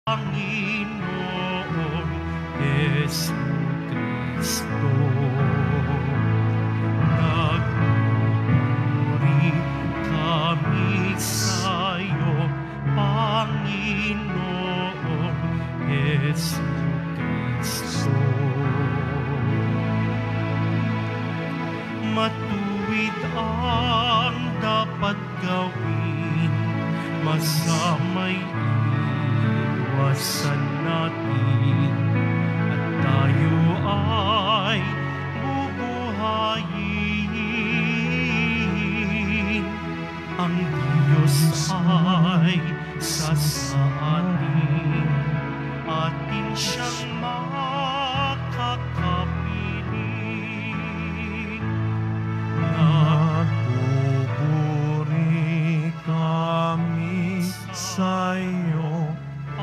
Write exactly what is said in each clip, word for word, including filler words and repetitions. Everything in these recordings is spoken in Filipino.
Panginoong Jesucristo. Nagpupuri kami sa'yo, Panginoong Jesucristo. Matuwid ang dapat gawin, masama'y iwasan natin, at tayo ay bubuhayin. Ang Diyos ay sasaatin, atin siyang makakapiling. Nagpupuri kami sa'yo,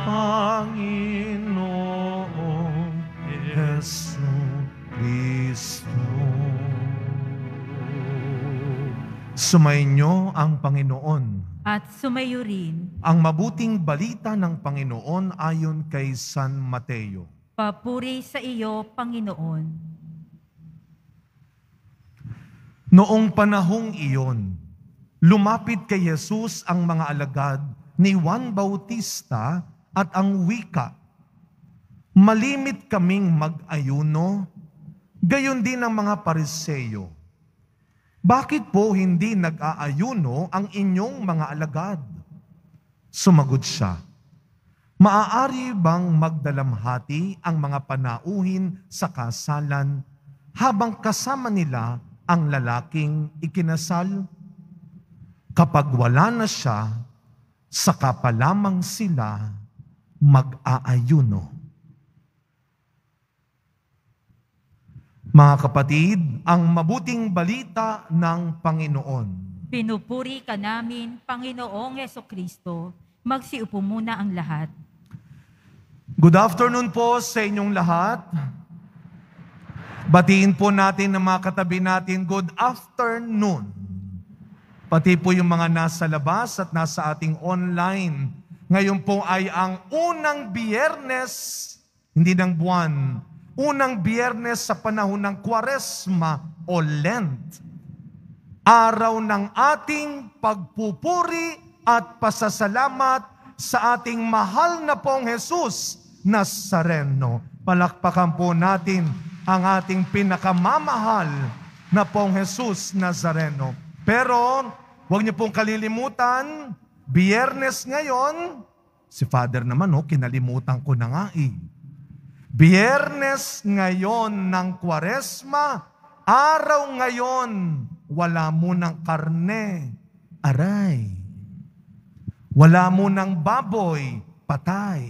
Panginoong Jesucristo. Sumainyo ang Panginoon. At sumayo rin. Ang mabuting balita ng Panginoon ayon kay San Mateo. Papuri sa iyo, Panginoon. Noong panahong iyon, lumapit kay Jesus ang mga alagad ni Juan Bautista at ang wika, "Malimit kaming mag-ayuno, gayon din ang mga Pariseyo. Bakit po hindi nag-aayuno ang inyong mga alagad?" Sumagot siya, "Maaari bang magdalamhati ang mga panauhin sa kasalan habang kasama nila ang lalaking ikinasal? Kapag wala na siya, saka pa lamang sila mag-aayuno." Mga kapatid, ang mabuting balita ng Panginoon. Pinupuri ka namin, Panginoong Jesucristo. Magsiupo muna ang lahat. Good afternoon po sa inyong lahat. Batiin po natin ang mga katabi natin, good afternoon. Pati po yung mga nasa labas at nasa ating online. Ngayon po ay ang unang Biyernes, hindi ng buwan, unang Biyernes sa panahon ng Kwaresma o Lent. Araw ng ating pagpupuri at pasasalamat sa ating mahal na pong Jesus Nazareno. Palakpakan po natin ang ating pinakamamahal na pong Jesus Nazareno. Pero, huwag niyo pong kalilimutan, Biyernes ngayon, si Father naman, oh, kinalimutan ko na nga eh. Biyernes ngayon ng Kwaresma, araw ngayon, wala munang karne, aray. Wala munang baboy, patay.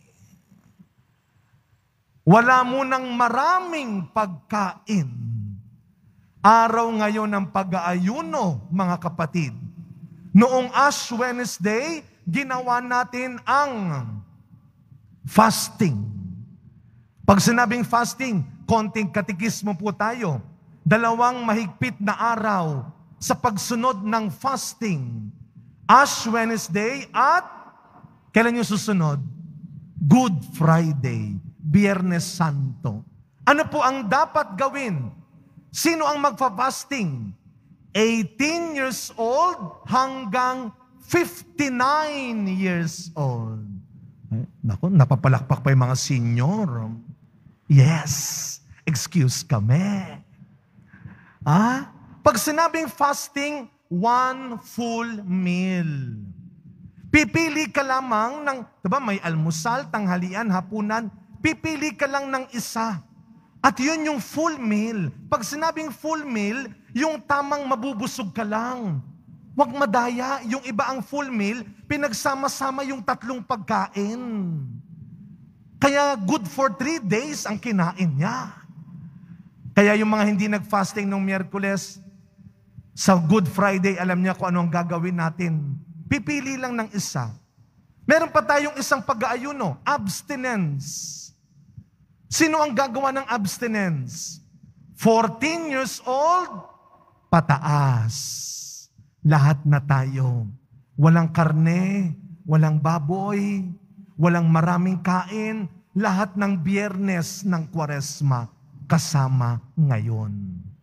Wala munang maraming pagkain. Araw ngayon ng pag-aayuno, mga kapatid. Noong Ash Wednesday, ginawa natin ang fasting. Pag sinabing fasting, konting katikismo po tayo. Dalawang mahigpit na araw sa pagsunod ng fasting. Ash Wednesday at kailan yung susunod? Good Friday, Biyernes Santo. Ano po ang dapat gawin? Sino ang magfa-fasting? eighteen years old hanggang fifty-nine years old. Ay, naku, napapalakpak pa yung mga senior. Yes, excuse kami. Ah? Pag sinabing fasting, one full meal. Pipili ka lamang ng, diba may almusal, tanghalian, hapunan, pipili ka lang ng isa. At yun yung full meal. Pag sinabing full meal, yung tamang mabubusog ka lang. Huwag madaya. Yung iba ang full meal, pinagsama-sama yung tatlong pagkain. Kaya good for three days ang kinain niya. Kaya yung mga hindi nag-fasting nung Miyerkules, sa Good Friday, alam niya kung ano ang gagawin natin. Pipili lang ng isa. Meron pa tayong isang pag-aayuno, abstinence. Sino ang gagawa ng abstinence? fourteen years old, pataas. Lahat na tayo. Walang karne, walang baboy, walang maraming kain, lahat ng Biyernes ng Kwaresma, kasama ngayon.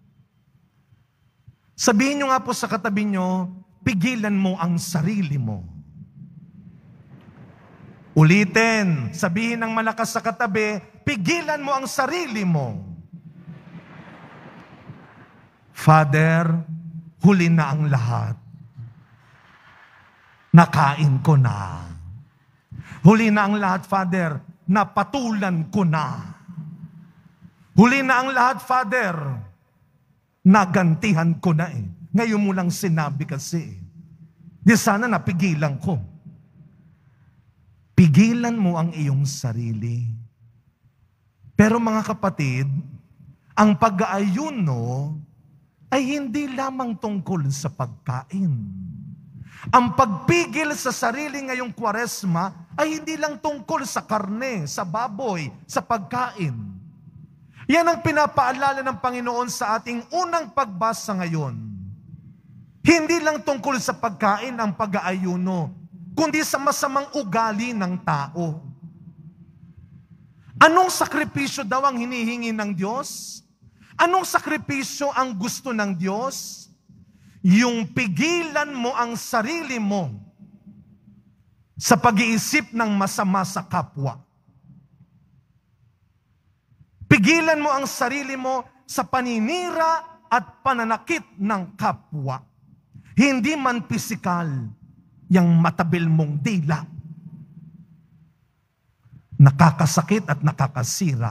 Sabihin nyo nga po sa katabi nyo, pigilan mo ang sarili mo. Ulitin, sabihin ng malakas sa katabi, pigilan mo ang sarili mo. Father, huli na ang lahat. Nakain ko na. Huli na ang lahat, Father, napatulan ko na. Huli na ang lahat, Father, nagantihan ko na eh. Ngayon mo lang sinabi kasi. Di sana napigilan ko. Pigilan mo ang iyong sarili. Pero mga kapatid, ang pag-aayuno ay hindi lamang tungkol sa pagkain. Ang pagpigil sa sarili ngayong Kwaresma ay hindi lang tungkol sa karne, sa baboy, sa pagkain. Yan ang pinapaalala ng Panginoon sa ating unang pagbasa ngayon. Hindi lang tungkol sa pagkain ang pag-aayuno, kundi sa masamang ugali ng tao. Anong sakripisyo daw ang hinihingi ng Diyos? Anong sakripisyo ang gusto ng Diyos? Yung pigilan mo ang sarili mo sa pag-iisip ng masama sa kapwa. Pigilan mo ang sarili mo sa paninira at pananakit ng kapwa. Hindi man pisikal, yang matabil mong dila, nakakasakit at nakakasira.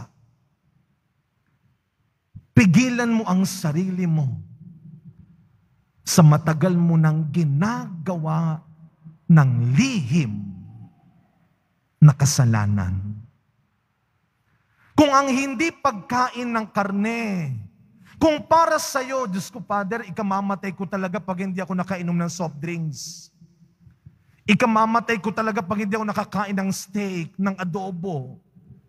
Pigilan mo ang sarili mo sa matagal mo nang ginagawa ng lihim na kasalanan. Kung ang hindi pagkain ng karne, kung para sa'yo, Diyos ko, Father, ikamamatay ko talaga pag hindi ako nakainom ng soft drinks. Ikamamatay ko talaga pag hindi ako nakakain ng steak, ng adobo.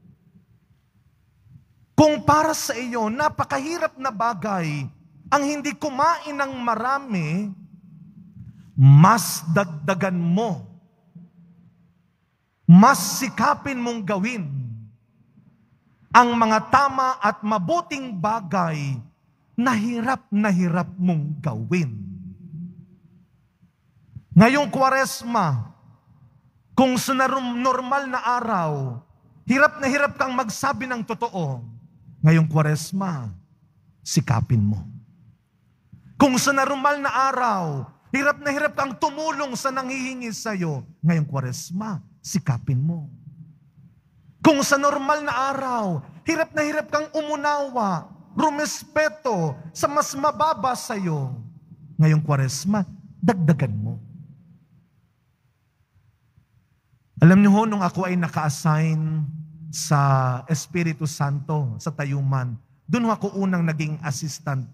Kung para sa iyo, napakahirap na bagay, ang hindi kumain ng marami, mas dagdagan mo. Mas sikapin mong gawin ang mga tama at mabuting bagay na hirap na hirap mong gawin. Ngayong Kwaresma, kung sa normal na araw, hirap na hirap kang magsabi ng totoo. Ngayong Kwaresma, sikapin mo. Kung sa normal na araw, hirap na hirap kang tumulong sa nanghihingi sa'yo. Ngayong Kwaresma, sikapin mo. Kung sa normal na araw, hirap na hirap kang umunawa, rumespeto sa mas mababa sa'yo. Ngayong Kwaresma, dagdagan mo. Alam niyo ho, nung ako ay naka-assign sa Espiritu Santo, sa Tayuman, doon ako unang naging assistant.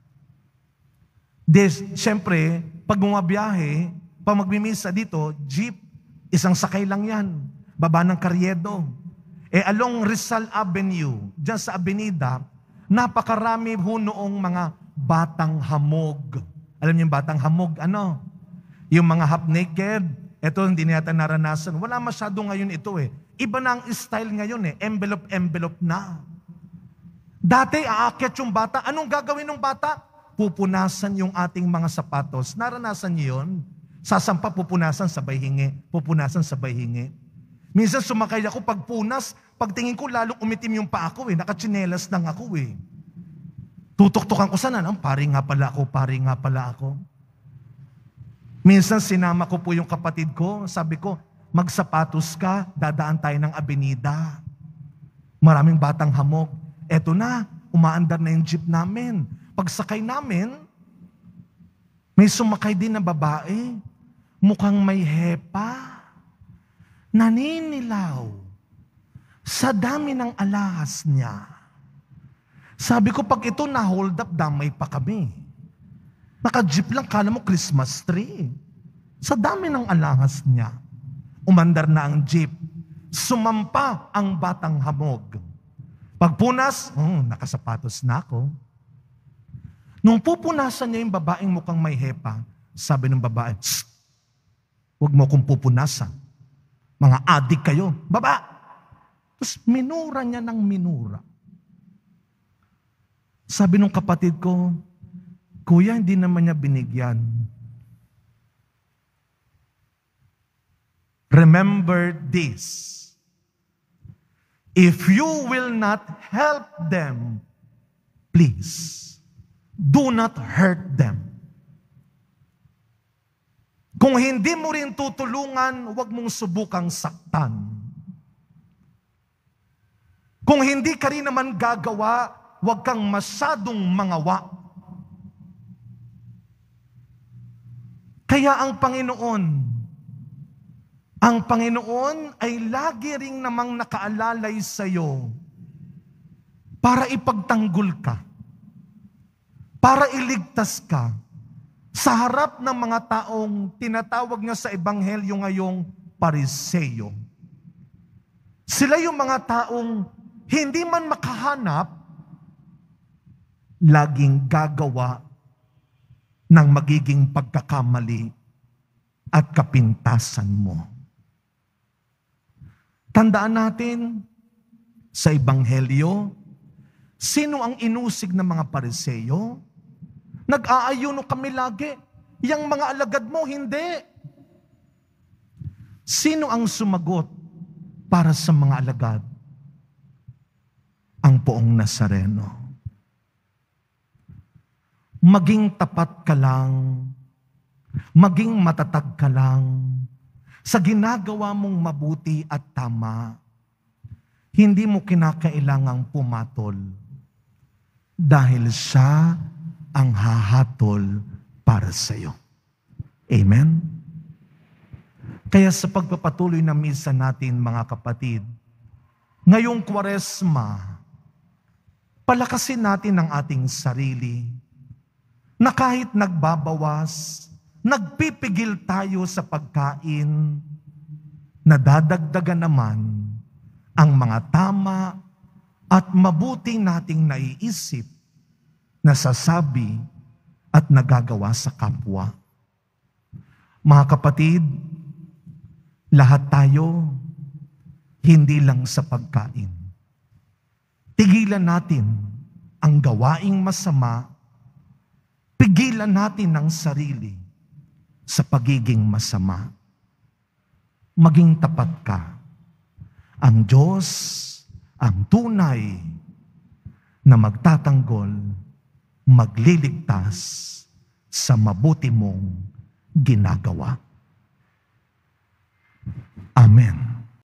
Des, siyempre, pag bumabiyahe, pag magmimisa dito, jeep, isang sakay lang yan. Baba ng Karyedo. Eh along Rizal Avenue, dyan sa Avenida, napakarami ho noong mga batang hamog. Alam niyo yung batang hamog, ano? Yung mga half-naked. Ito, hindi niyata naranasan. Wala masyado ngayon ito eh. Iba na ang style ngayon eh. Envelope-envelope na. Dati, aakyat yung bata. Anong gagawin ng bata? Pupunasan yung ating mga sapatos. Naranasan niyo yun? Sasampa, pupunasan, sabay hingi. Pupunasan, sabay hingi. Minsan sumakay ako, pagpunas, pagtingin ko, lalong umitim yung paa ko eh. Nakatsinelas lang ako eh. Tutok-tokan ko sana. Pari nga pala ako, pari nga pala ako. Minsan sinama ko po yung kapatid ko, sabi ko, magsapatos ka, dadaan tayo ng abenida. Maraming batang hamog. Eto na, umaandar na yung jeep namin. Pagsakay namin, may sumakay din na babae, mukhang may hepa, naninilaw, sa dami ng alahas niya. Sabi ko, pag ito na-hold up, damay pa kami. Naka-jeep lang, kala mo Christmas tree. Sa dami ng alahas niya, umandar na ang jeep. Sumampa ang batang hamog. Pagpunas, oh, nakasapatos na ako. Nung pupunasan niya yung babaeng mukhang may hepa, sabi ng babae, "Shh! Huwag mo akong pupunasan. Mga adik kayo. Baba! Tapos minura niya ng minura. Sabi nung kapatid ko, Kuya, hindi naman niya binigyan. Remember this. If you will not help them, please, do not hurt them. Kung hindi mo rin tutulungan, huwag mong subukang saktan. Kung hindi ka rin naman gagawa, huwag kang masyadong mangawa. Kaya ang Panginoon, ang Panginoon ay lagi ring namang nakaalalay sa iyo para ipagtanggol ka, para iligtas ka sa harap ng mga taong tinatawag niya sa Ebanghelyo ngayong Pariseyo. Sila yung mga taong hindi man makahanap, laging gagawa ng magiging pagkakamali at kapintasan mo. Tandaan natin, sa Ebanghelyo, sino ang inusig ng mga Pariseyo? Nag-aayuno kami lagi. Yang mga alagad mo, hindi. Sino ang sumagot para sa mga alagad? Ang Poong Nazareno. Maging tapat ka lang, maging matatag ka lang, sa ginagawa mong mabuti at tama, hindi mo kinakailangang pumatol dahil siya ang hahatol para sa iyo. Amen? Kaya sa pagpapatuloy na misa natin, mga kapatid, ngayong Kwaresma, palakasin natin ang ating sarili na kahit nagbabawas, nagpipigil tayo sa pagkain, nadadagdagan naman ang mga tama at mabuti nating naiisip, nasasabi at nagagawa sa kapwa. Mga kapatid, lahat tayo, hindi lang sa pagkain. Tigilan natin ang gawaing masama, pigilan natin ang sarili sa pagiging masama. Maging tapat ka. Ang Diyos, ang tunay na magtatanggol, magliligtas sa mabuti mong ginagawa. Amen.